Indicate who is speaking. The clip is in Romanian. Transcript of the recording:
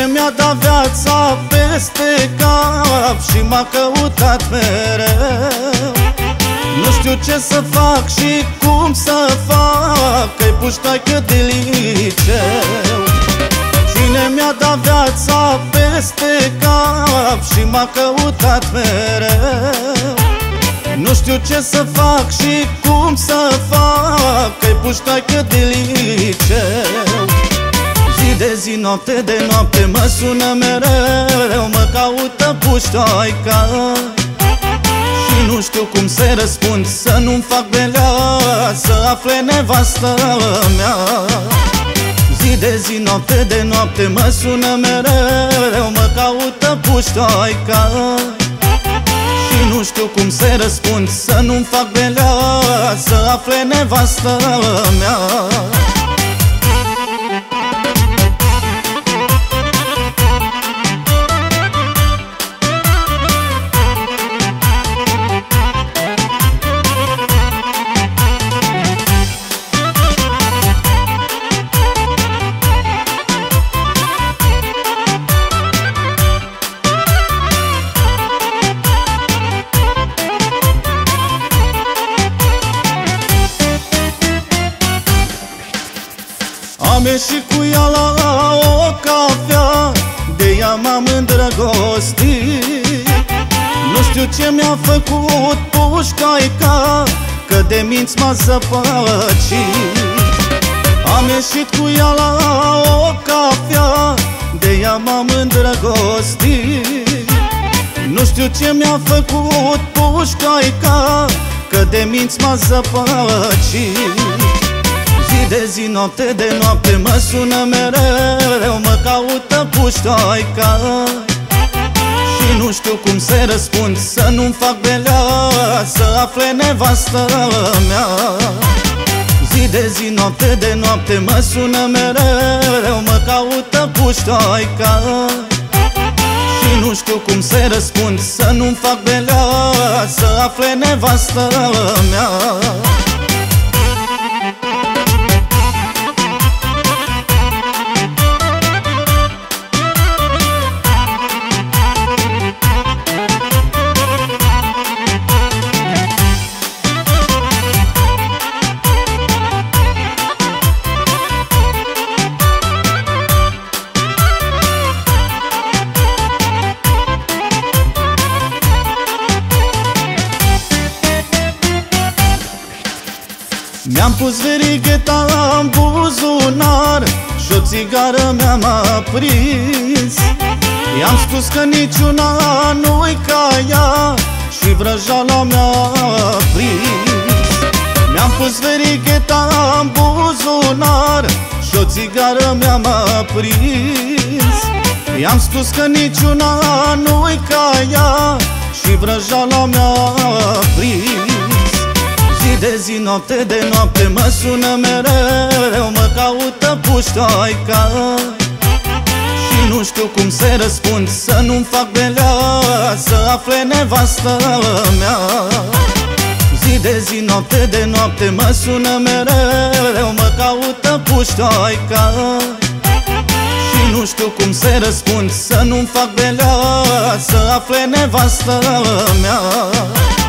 Speaker 1: Cine mi-a dat viața peste cap și m-a căutat mereu. Nu știu ce să fac și cum să fac, că-i puștaică de liceu. Cine mi-a dat viața peste cap și m-a căutat mereu. Nu știu ce să fac și cum să fac, că-i puștaică de liceu. Zi de zi, noapte de noapte mă sună mereu, mă caută puștoaica și nu știu cum să-i răspund, să nu-mi fac belea, să afle nevastă mea. Zi de zi, noapte de noapte mă sună mereu, mă caută puștoaica și nu știu cum să-i răspund, să nu-mi fac belea, să afle nevastă mea. Am ieșit cu ea la o cafea, de ea m-am îndrăgostit. Nu știu ce mi-a făcut pușcaica, că de minți m-a zăpăcit. Am ieșit cu ea la o cafea, de ea m-am îndrăgostit. Nu știu ce mi-a făcut pușcaica, că de minți m-a zăpăcit. Zi de zi, noapte de noapte mă sună mereu, mă caută puștoaica și nu știu cum să-i răspund, să nu-mi fac belea, să afle nevastă mea. Zi de zi, noapte de noapte mă sună mereu, mă caută puștoaica și nu știu cum să-i răspund, să nu-mi fac belea, să afle nevastă mea. Mi-am pus verigheta în buzunar și-o țigară mi-am aprins. I-am spus că niciuna nu-i ca ea și vrăjala mi-a prins. Mi-am pus verigheta în buzunar și-o țigară mi-am aprins. I-am spus că niciuna nu-i ca ea și vrăjala mi-a prins. Zi de zi, noapte de noapte mă sună mereu, mă caută puștoaica și nu știu cum să-i răspund, să nu-mi fac belea, să afle nevastă mea. Zi de zi, noapte de noapte mă sună mereu, mă caută puștoaica și nu știu cum să-i răspund, să nu-mi fac belea, să afle nevastă mea.